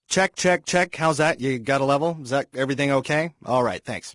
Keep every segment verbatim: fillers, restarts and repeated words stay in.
check, check, check. How's that? You got a level? Is that everything okay? All right, thanks.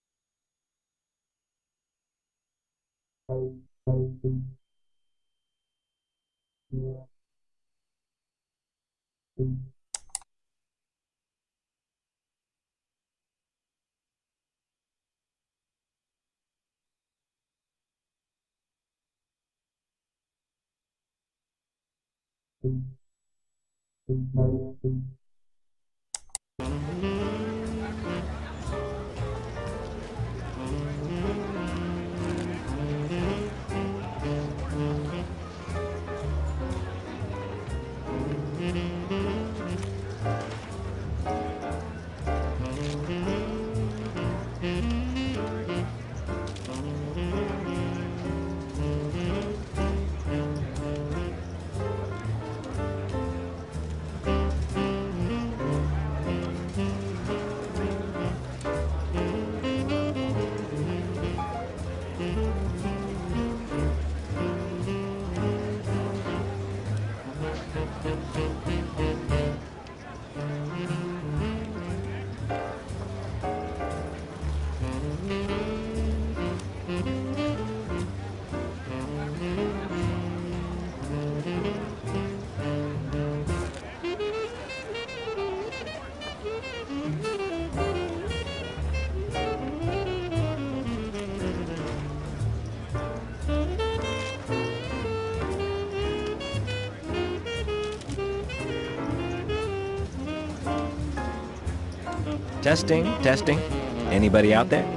Testing, testing. Anybody out there?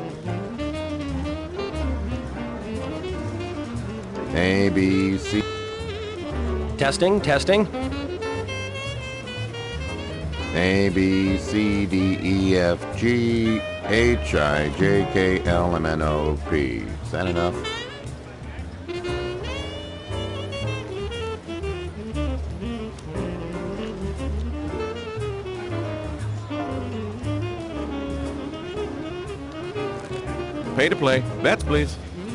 A, B, C. Testing, testing. A, B, C, D, E, F, G, H, I, J, K, L, M, N, O, P. Is that enough? Pay to play. Bets, please.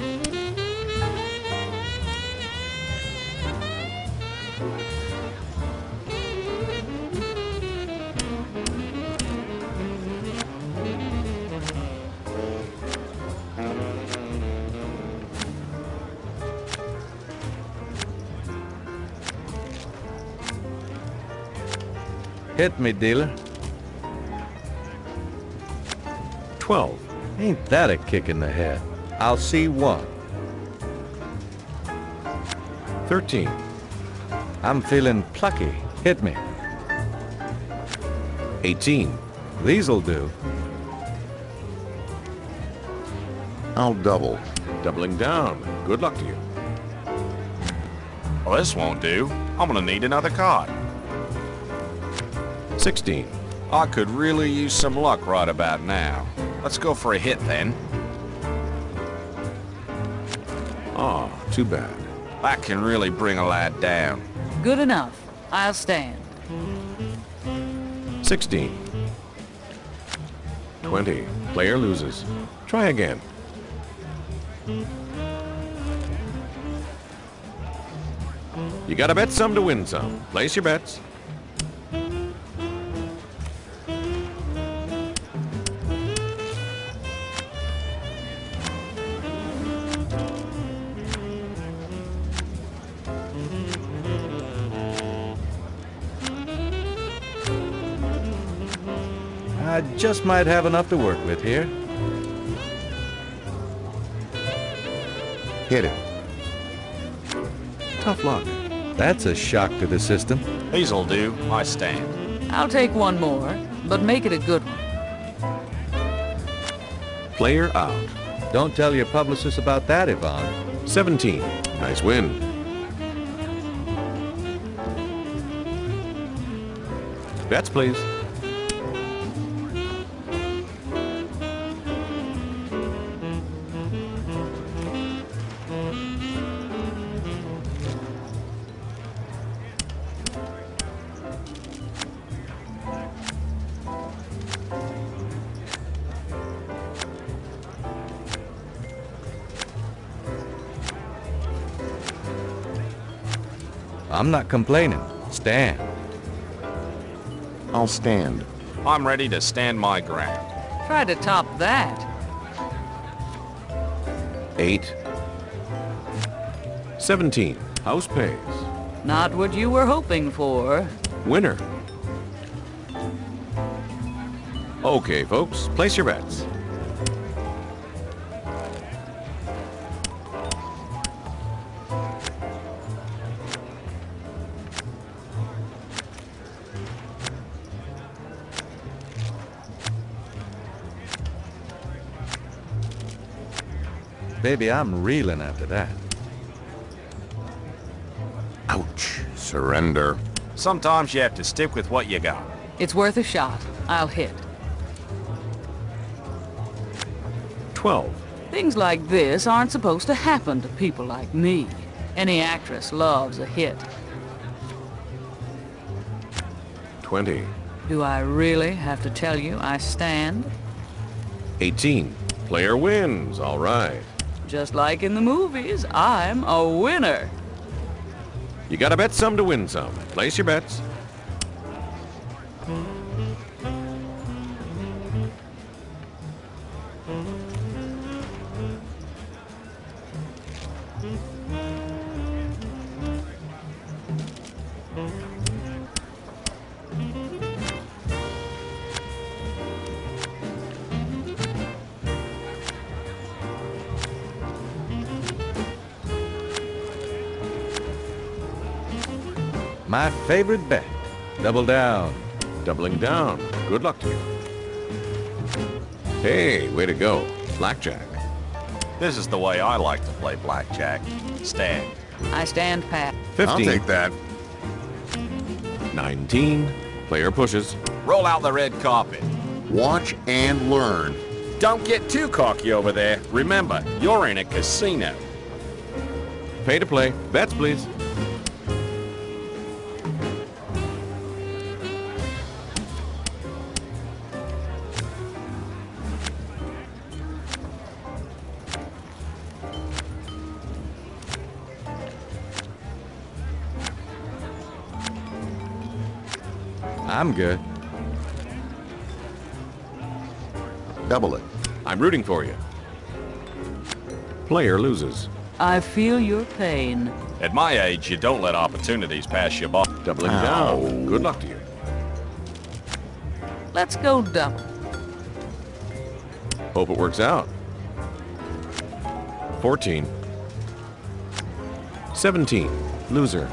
Hit me, dealer. Twelve. Ain't that a kick in the head? I'll see one. Thirteen. I'm feeling plucky. Hit me. Eighteen. These'll do. I'll double. Doubling down. Good luck to you. Well, this won't do. I'm gonna need another card. Sixteen. I could really use some luck right about now. Let's go for a hit then. Ah, too bad. That can really bring a lad down. Good enough. I'll stand. Sixteen. Twenty. Player loses. Try again. You gotta bet some to win some. Place your bets. I just might have enough to work with here. Hit it. Tough luck. That's a shock to the system. These'll do. I stand. I'll take one more, but make it a good one. Player out. Don't tell your publicist about that, Yvonne. Seventeen. Nice win. Bets, please. I'm not complaining. Stand. I'll stand. I'm ready to stand my ground. Try to top that. Eight. Seventeen. House pays. Not what you were hoping for. Winner. Okay, folks, place your bets. Baby, I'm reeling after that. Ouch. Surrender. Sometimes you have to stick with what you got. It's worth a shot. I'll hit. Twelve. Things like this aren't supposed to happen to people like me. Any actress loves a hit. Twenty. Do I really have to tell you I stand? Eighteen. Player wins. All right. Just like in the movies, I'm a winner. You gotta bet some to win some. Place your bets. My favorite bet. Double down. Doubling down. Good luck to you. Hey, way to go. Blackjack. This is the way I like to play blackjack. Stand. I stand pat. I'll Fifteen. take that. Nineteen. Player pushes. Roll out the red carpet. Watch and learn. Don't get too cocky over there. Remember, you're in a casino. Pay to play. Bets, please. I'm good. Double it. I'm rooting for you. Player loses. I feel your pain. At my age, you don't let opportunities pass you by. Doubling Ow. down. Good luck to you. Let's go double. Hope it works out. Fourteen. Seventeen. Loser.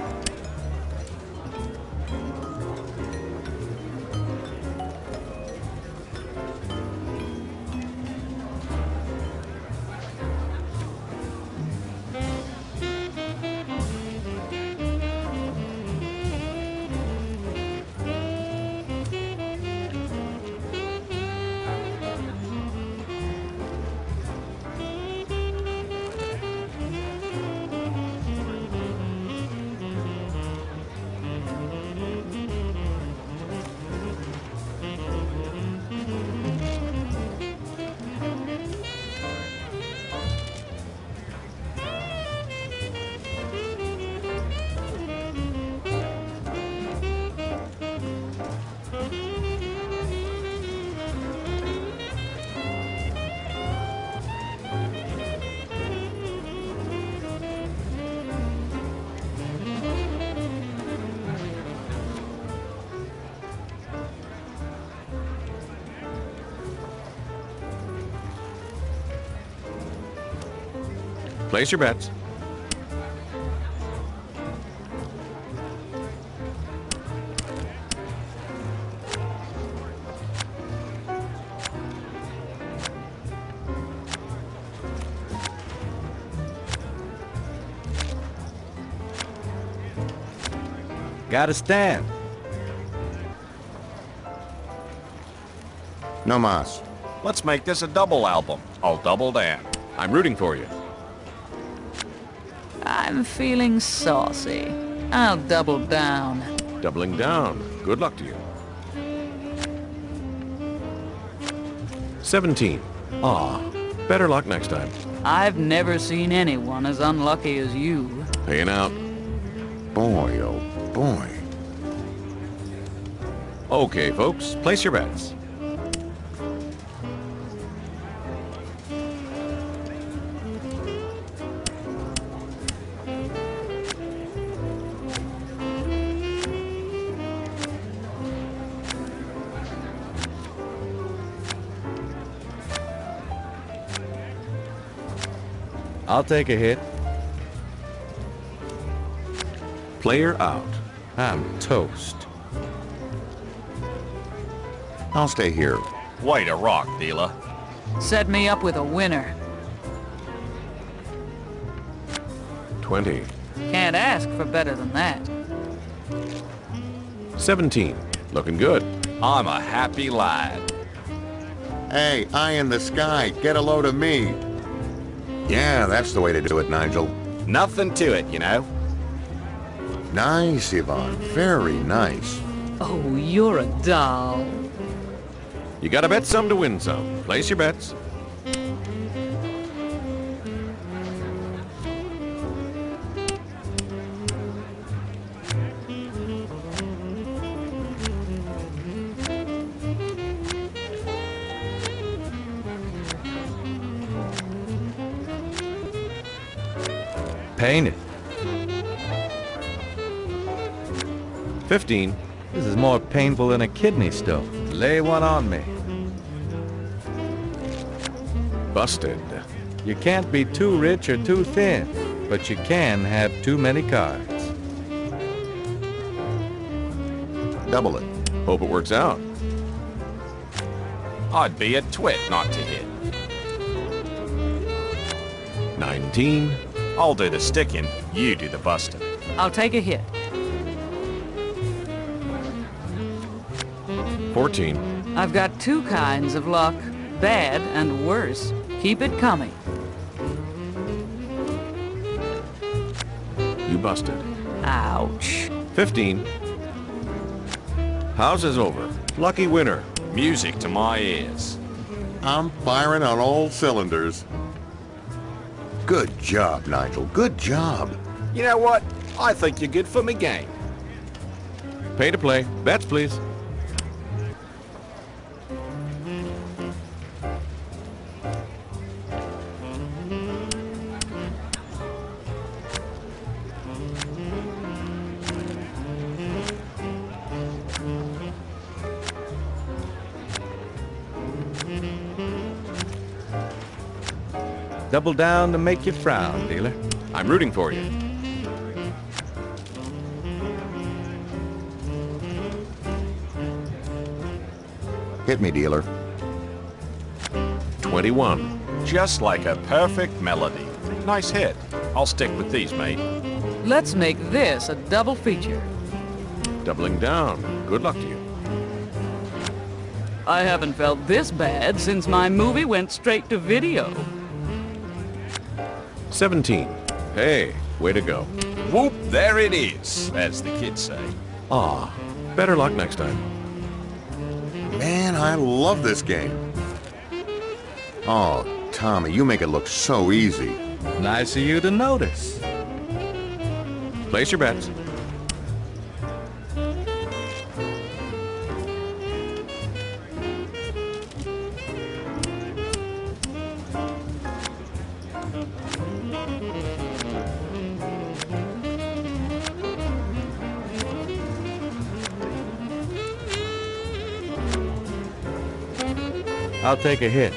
Place your bets. Gotta stand. No mas. Let's make this a double album. I'll double down. I'm rooting for you. I'm feeling saucy. I'll double down. Doubling down. Good luck to you. Seventeen. Aw. Better luck next time. I've never seen anyone as unlucky as you. Paying out. Boy, oh boy. Okay, folks, place your bets. I'll take a hit. Player out. I'm toast. I'll stay here. Way to rock, dealer. Set me up with a winner. twenty. Can't ask for better than that. seventeen. Looking good. I'm a happy lad. Hey, eye in the sky, get a load of me. Yeah, that's the way to do it, Nigel. Nothing to it, you know. Nice, Yvonne. Very nice. Oh, you're a doll. You gotta bet some to win some. Place your bets. Paint it. fifteen. This is more painful than a kidney stone. Lay one on me. Busted. You can't be too rich or too thin, but you can have too many cards. Double it. Hope it works out. I'd be a twit not to hit. nineteen. I'll do the sticking, you do the busting. I'll take a hit. fourteen. I've got two kinds of luck, bad and worse. Keep it coming. You busted. Ouch. fifteen. House is over. Lucky winner. Music to my ears. I'm firing on all cylinders. Good job, Nigel. Good job. You know what? I think you're good for me game. Pay to play. Bets, please. Double down to make you frown, dealer. I'm rooting for you. Hit me, dealer. twenty-one. Just like a perfect melody. Nice hit. I'll stick with these, mate. Let's make this a double feature. Doubling down. Good luck to you. I haven't felt this bad since my movie went straight to video. seventeen. Hey, way to go. Whoop, there it is, as the kids say. Ah, better luck next time. Man, I love this game. Oh, Tommy, you make it look so easy. Nice of you to notice. Place your bets. I'll take a hit.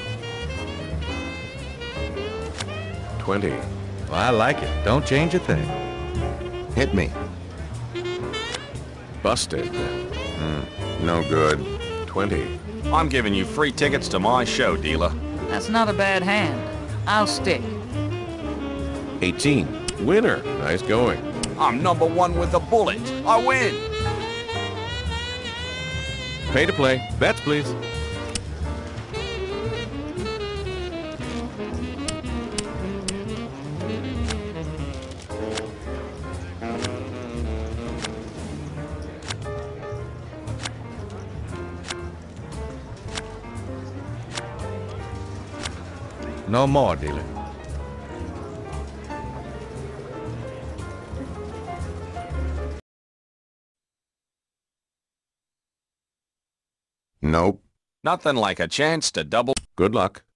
twenty. Well, I like it. Don't change a thing. Hit me. Busted. No good. twenty. I'm giving you free tickets to my show, dealer. That's not a bad hand. I'll stick. eighteen. Winner. Nice going. I'm number one with a bullet. I win. Pay to play. Bets, please. No more, dealer. Nope. Nothing like a chance to double. Good luck.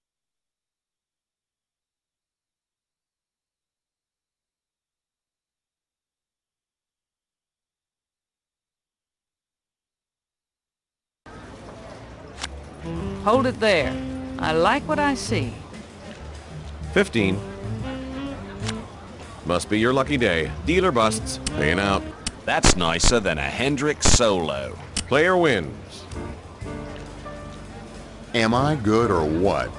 Hold it there. I like what I see. fifteen. Must be your lucky day. Dealer busts. Paying out. That's nicer than a Hendrix solo. Player wins. Am I good or what?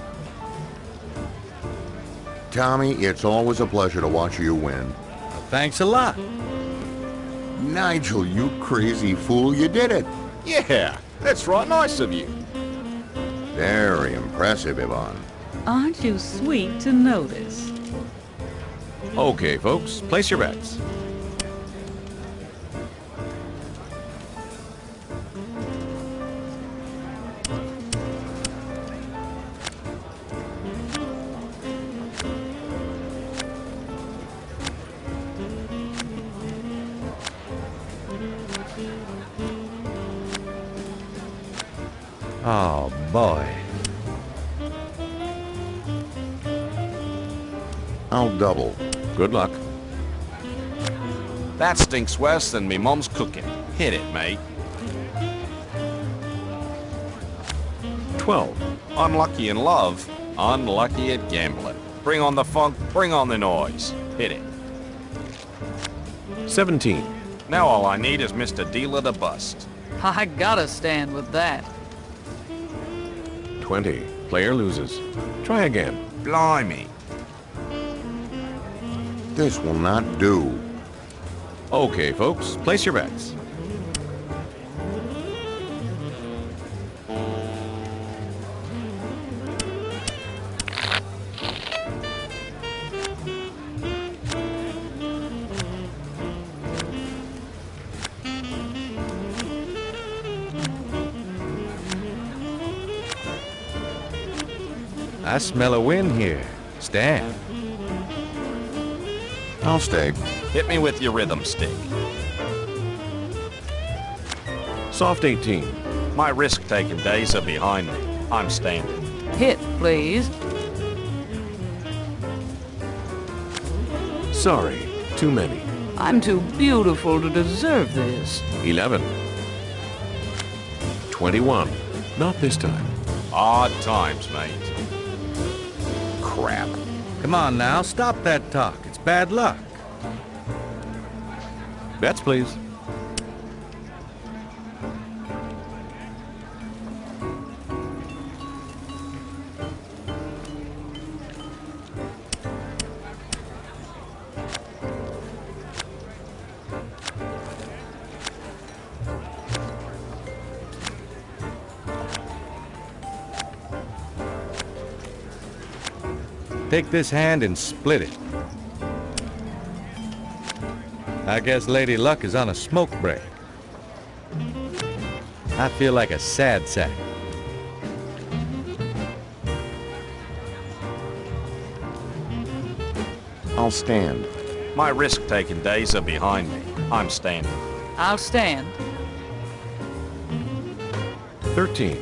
Tommy, it's always a pleasure to watch you win. Thanks a lot. Nigel, you crazy fool, you did it. Yeah, that's right nice of you. Very impressive, Yvonne. Aren't you sweet to notice? Okay, folks, place your bets. Oh, boy. I'll double. Good luck. That stinks worse than me mom's cooking. Hit it, mate. twelve. Unlucky in love, unlucky at gambling. Bring on the funk, bring on the noise. Hit it. seventeen. Now all I need is Mister Dealer to bust. I gotta stand with that. twenty. Player loses. Try again. Blimey. This will not do. Okay, folks, place your bets. I smell a win here. Stand. I'll stay. Hit me with your rhythm stick. Soft eighteen. My risk-taking days are behind me. I'm standing. Hit, please. Sorry, too many. I'm too beautiful to deserve this. eleven. twenty-one. Not this time. Odd times, mate. Crap. Come on now, stop that talk. It's bad luck. Bets, please. Take this hand and split it. I guess Lady Luck is on a smoke break. I feel like a sad sack. I'll stand. My risk-taking days are behind me. I'm standing. I'll stand. thirteen.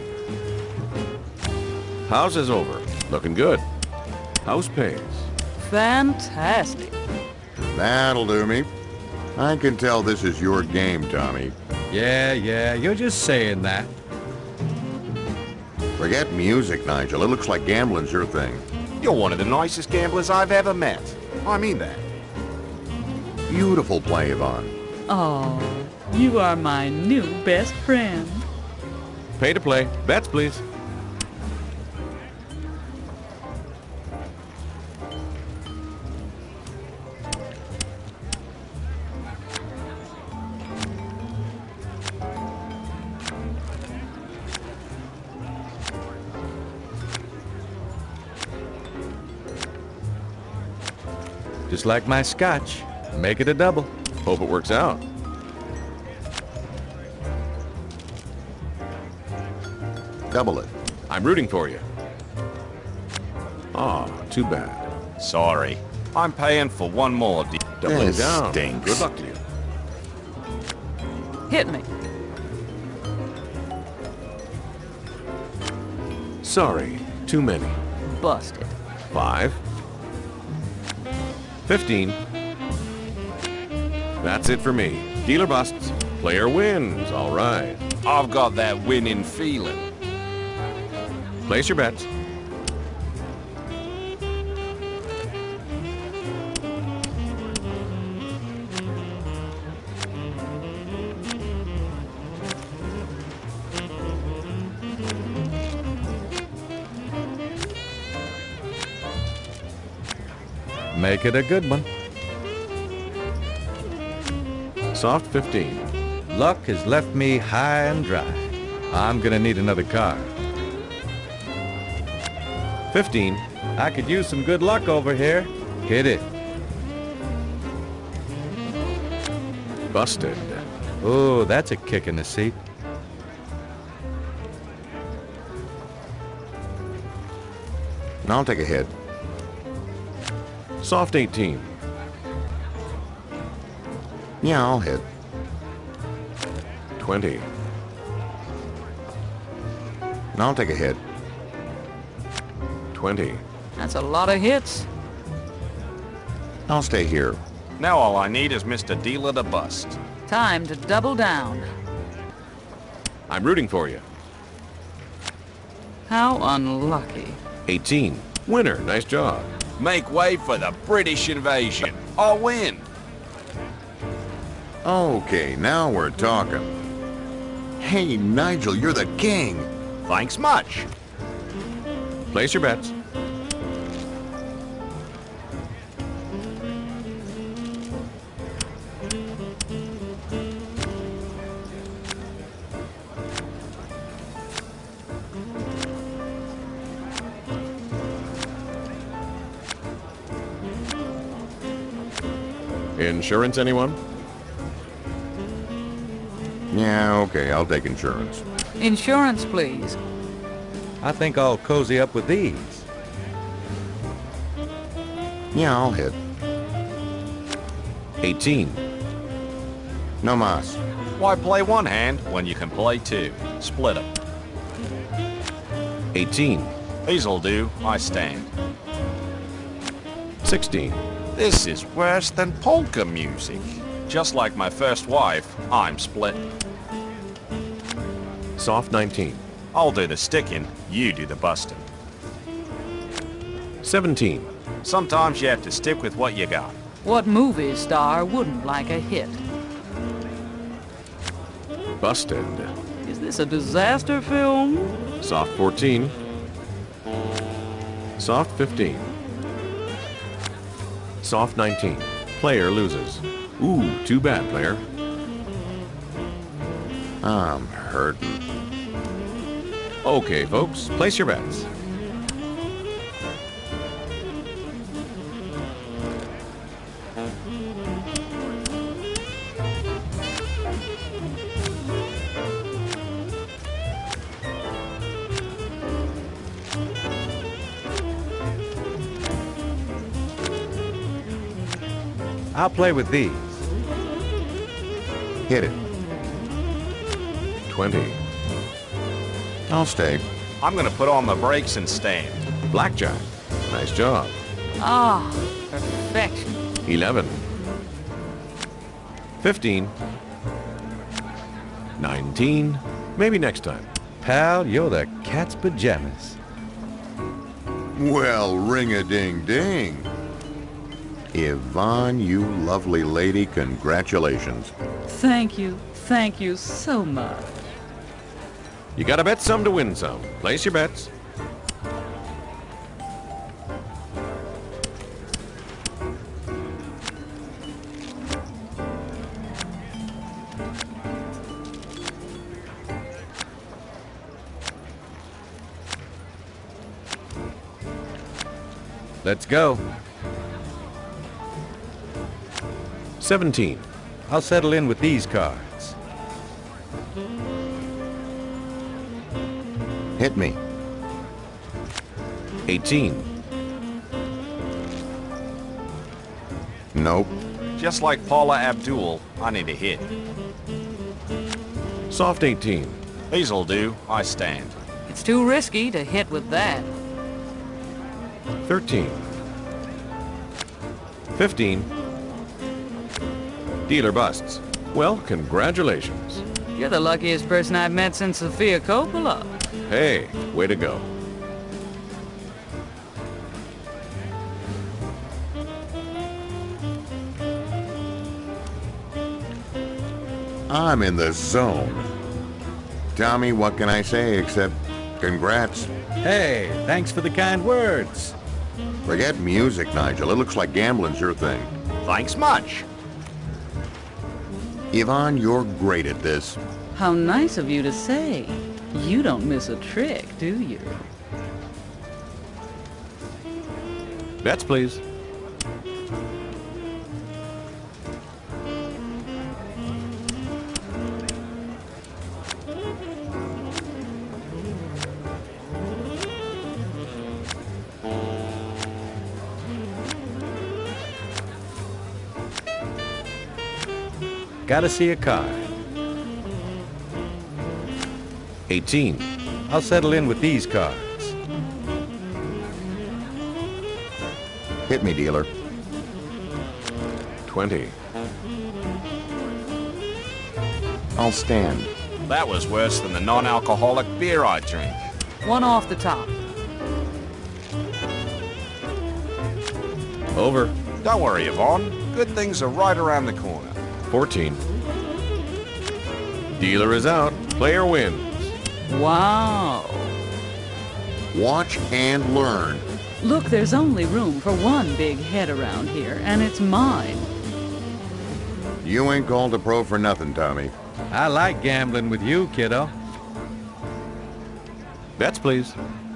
House is over. Looking good. House pays. Fantastic. That'll do me. I can tell this is your game, Tommy. Yeah, yeah, you're just saying that. Forget music, Nigel. It looks like gambling's your thing. You're one of the nicest gamblers I've ever met. I mean that. Beautiful play, Yvonne. Oh, you are my new best friend. Pay to play. Bets, please. Just like my scotch. Make it a double. Hope it works out. Double it. I'm rooting for you. Ah, too bad. Sorry. I'm paying for one more deal. Doubling This down. stinks. Good luck to you. Hit me. Sorry, too many. Busted. Five. Fifteen. That's it for me. Dealer busts. Player wins. All right. I've got that winning feeling. Place your bets. Make it a good one. Soft fifteen. Luck has left me high and dry. I'm gonna need another car. Fifteen. I could use some good luck over here. Hit it. Busted. Oh, that's a kick in the seat. I'll take a hit. Soft eighteen. Yeah, I'll hit. Twenty. I'll take a hit. Twenty. That's a lot of hits. I'll stay here. Now all I need is Mister Dealer to bust. Time to double down. I'm rooting for you. How unlucky. Eighteen. Winner. Nice job. Make way for the British invasion. I'll win. Okay, now we're talking. Hey, Nigel, you're the king. Thanks much. Place your bets. Insurance, anyone? Yeah, okay, I'll take insurance. Insurance, please. I think I'll cozy up with these. Yeah, I'll hit. Eighteen. No mas. Why play one hand when you can play two? Split them. Eighteen. These'll do. I stand. Sixteen. This is worse than polka music. Just like my first wife, I'm split. Soft nineteen. I'll do the sticking, you do the busting. Seventeen. Sometimes you have to stick with what you got. What movie star wouldn't like a hit? Busted. Is this a disaster film? Soft fourteen. Soft fifteen. Soft nineteen. Player loses. Ooh, too bad, player. I'm hurting. Okay, folks, place your bets. I'll play with these. Hit it. Twenty. I'll stay. I'm gonna put on the brakes and stand. Blackjack. Nice job. Ah, perfection. Eleven. Fifteen. Nineteen. Maybe next time. Pal, you're the cat's pajamas. Well, ring-a-ding-ding. Yvonne, you lovely lady, congratulations. Thank you. Thank you so much. You gotta bet some to win some. Place your bets. Let's go. Seventeen. I'll settle in with these cards. Hit me. Eighteen. Nope. Just like Paula Abdul, I need a hit. Soft eighteen. These'll do. I stand. It's too risky to hit with that. thirteen. fifteen. Dealer busts. Well, congratulations. You're the luckiest person I've met since Sophia Coppola. Hey, way to go. I'm in the zone. Tommy, what can I say except congrats? Hey, thanks for the kind words. Forget music, Nigel. It looks like gambling's your thing. Thanks much. Yvonne, you're great at this. How nice of you to say. You don't miss a trick, do you? Bets, please. Gotta see a card. eighteen. I'll settle in with these cards. Hit me, dealer. twenty. I'll stand. That was worse than the non-alcoholic beer I drink. One off the top. Over. Don't worry, Yvonne. Good things are right around the corner. fourteen. Dealer is out. Player wins. Wow. Watch and learn. Look, there's only room for one big head around here, and it's mine. You ain't called a pro for nothing, Tommy. I like gambling with you, kiddo. Bets, please.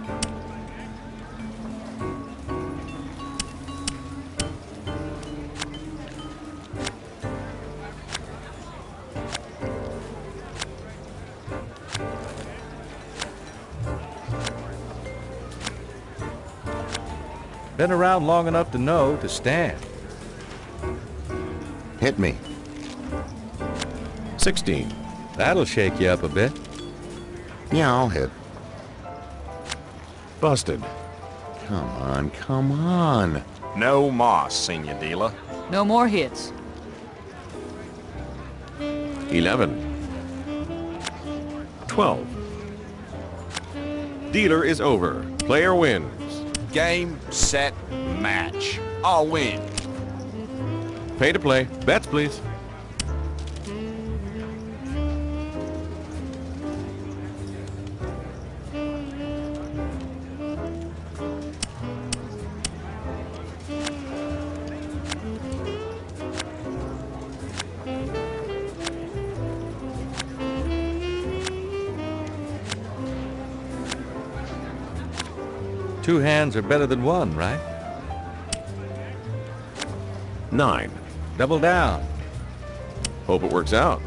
Been around long enough to know to stand. Hit me. sixteen. That'll shake you up a bit. Yeah, I'll hit. Busted. Come on, come on. No moss, senior dealer. No more hits. eleven. twelve. Dealer is over. Player wins. Game, set, match. I'll win. Pay to play. Bets, please. Two hands are better than one, right? Nine. Double down. Hope it works out.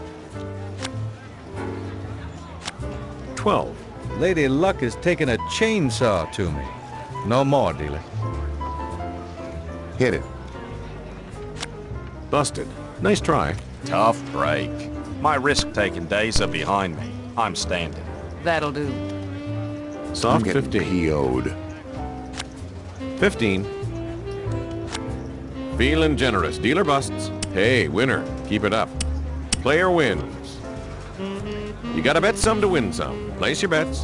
twelve. Lady Luck is taking a chainsaw to me. No more, dealer. Hit it. Busted. Nice try. Tough break. My risk-taking days are behind me. I'm standing. That'll do. I'm Soft getting fifteen. P O'd. fifteen. Feeling generous. Dealer busts. Hey, winner. Keep it up. Player wins. You gotta bet some to win some. Place your bets.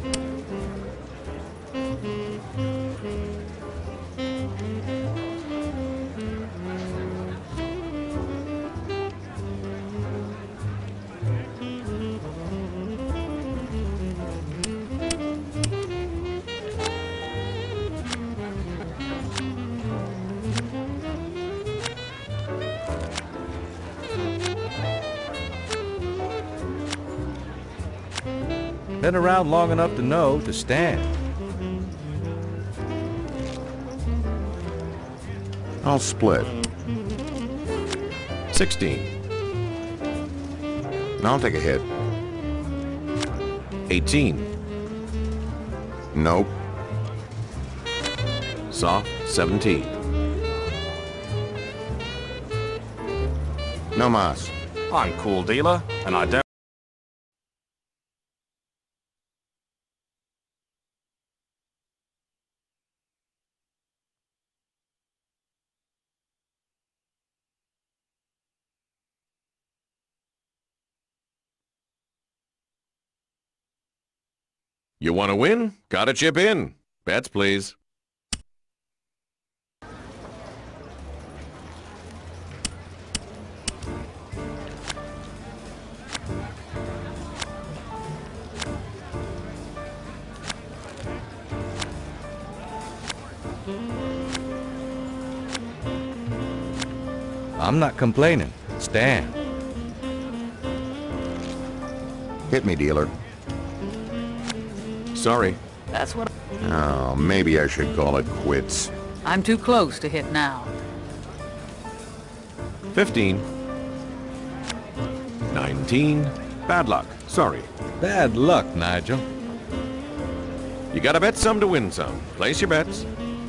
Been around long enough to know to stand. I'll split. sixteen. I'll take a hit. eighteen. Nope. Soft seventeen. No mas. I'm cool, dealer, and I don't You want to win? Gotta chip in. Bets, please. I'm not complaining. Stand. Hit me, dealer. Sorry. That's what Oh, maybe I should call it quits. I'm too close to hit now. fifteen. nineteen. Bad luck. Sorry. Bad luck, Nigel. You gotta bet some to win some. Place your bets.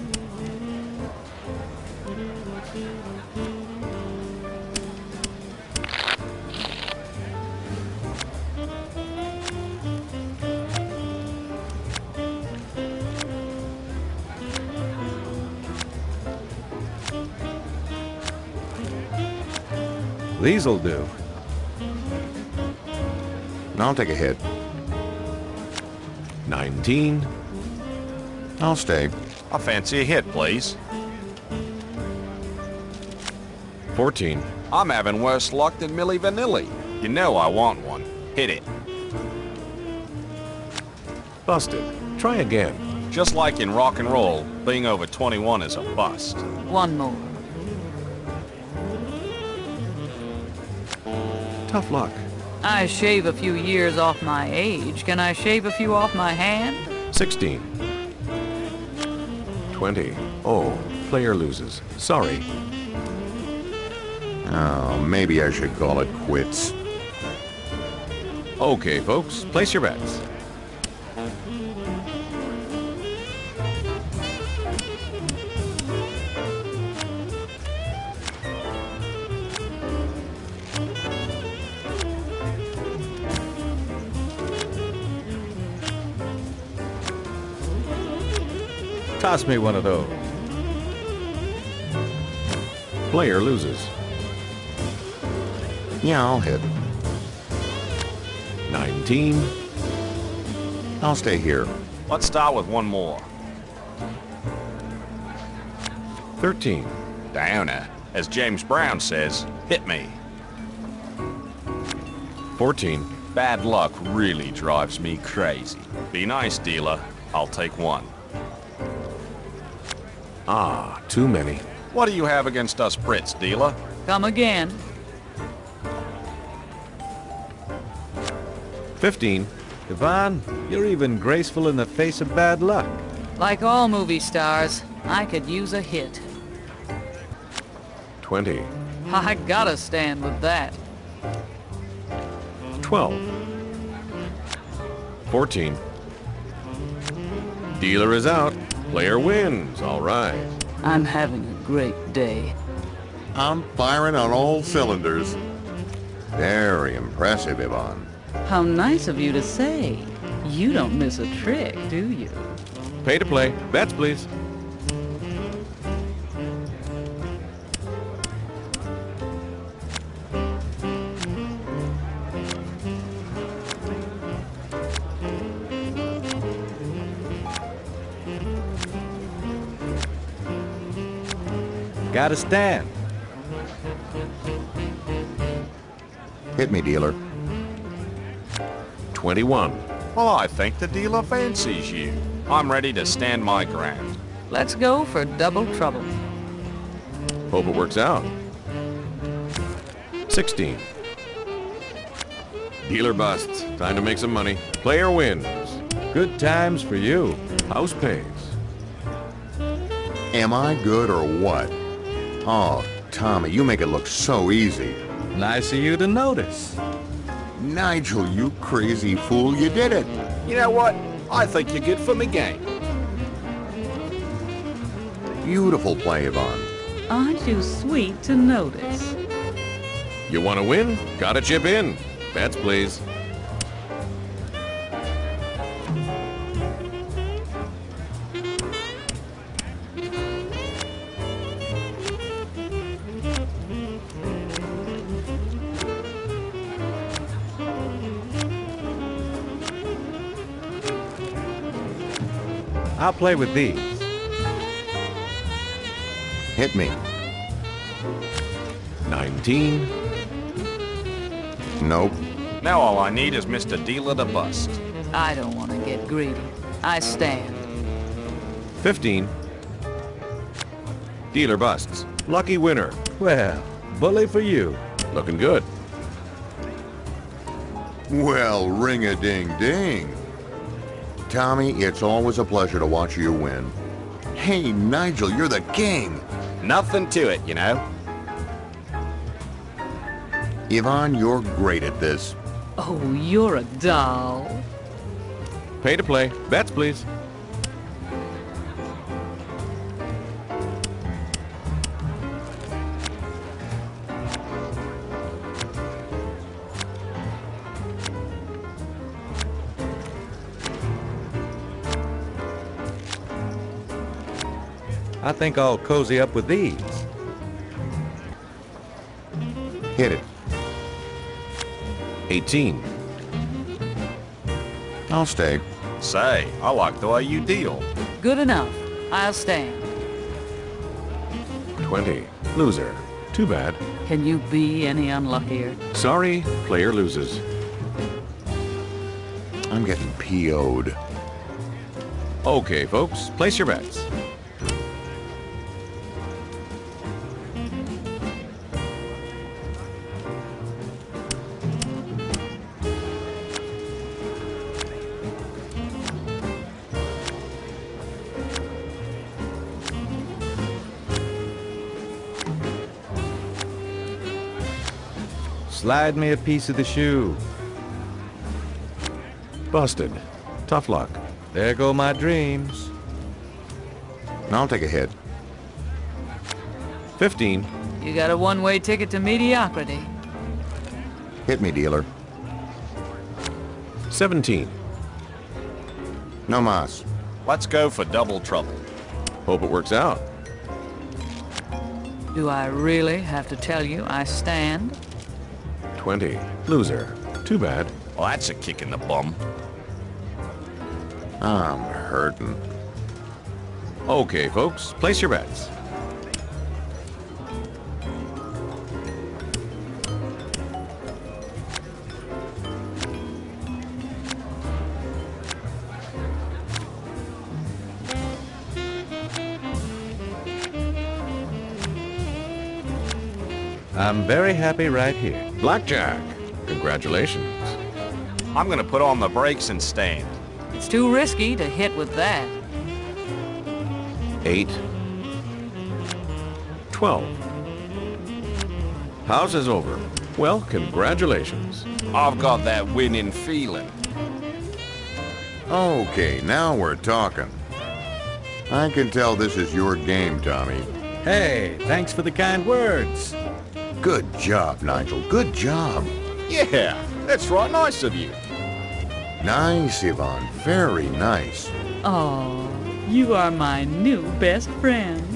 These'll do. I'll take a hit. nineteen. I'll stay. I fancy a hit, please. fourteen. I'm having worse luck than Milli Vanilli. You know I want one. Hit it. Busted. Try again. Just like in rock and roll, being over twenty-one is a bust. One more. Tough luck. I shave a few years off my age. Can I shave a few off my hand? sixteen. twenty. Oh, player loses. Sorry. Oh, maybe I should call it quits. Okay, folks, place your bets. Toss me one of those. Player loses. Yeah, I'll hit. nineteen. I'll stay here. Let's start with one more. thirteen. Downer. As James Brown says, hit me. fourteen. Bad luck really drives me crazy. Be nice, dealer. I'll take one. Ah, too many. What do you have against us Brits, dealer? Come again. fifteen. Yvonne, you're even graceful in the face of bad luck. Like all movie stars, I could use a hit. twenty. I gotta stand with that. twelve. fourteen. Dealer is out. Player wins. All right. I'm having a great day. I'm firing on all cylinders. Very impressive, Yvonne. How nice of you to say. You don't miss a trick, do you? Pay to play. Bets, please. Gotta stand. Hit me, dealer. twenty-one. Well, I think the dealer fancies you. I'm ready to stand my ground. Let's go for double trouble. Hope it works out. sixteen. Dealer busts. Time to make some money. Player wins. Good times for you. House pays. Am I good or what? Oh, Tommy, you make it look so easy. Nice of you to notice. Nigel, you crazy fool, you did it. You know what? I think you're good for me game. Beautiful play, Yvonne. Aren't you sweet to notice? You want to win? Gotta chip in. Bets, please. I'll play with these. Hit me. nineteen. Nope. Now all I need is Mister Dealer to bust. I don't want to get greedy. I stand. fifteen. Dealer busts. Lucky winner. Well, bully for you. Looking good. Well, ring-a-ding-ding. Tommy, it's always a pleasure to watch you win. Hey, Nigel, you're the king. Nothing to it, you know. Yvonne, you're great at this. Oh, you're a doll. Pay to play. Bets, please. I think I'll cozy up with these. Hit it. eighteen. I'll stay. Say, I like the way you deal. Good enough. I'll stand. twenty. Loser. Too bad. Can you be any unluckier? Sorry, player loses. I'm getting P O'd. Okay, folks, place your bets. Slide me a piece of the shoe. Busted. Tough luck. There go my dreams. I'll take a hit. fifteen. You got a one-way ticket to mediocrity. Hit me, dealer. seventeen. No mas. Let's go for double trouble. Hope it works out. Do I really have to tell you I stand? twenty. Loser. Too bad. Well, that's a kick in the bum. I'm hurting. Okay, folks, place your bets. I'm very happy right here. Blackjack. Congratulations. I'm gonna put on the brakes and stand. It's too risky to hit with that. Eight. Twelve. House is over. Well, congratulations. I've got that winning feeling. Okay, now we're talking. I can tell this is your game, Tommy. Hey, thanks for the kind words. Good job, Nigel. Good job. Yeah, that's right nice of you. Nice, Yvonne. Very nice. Oh, you are my new best friend.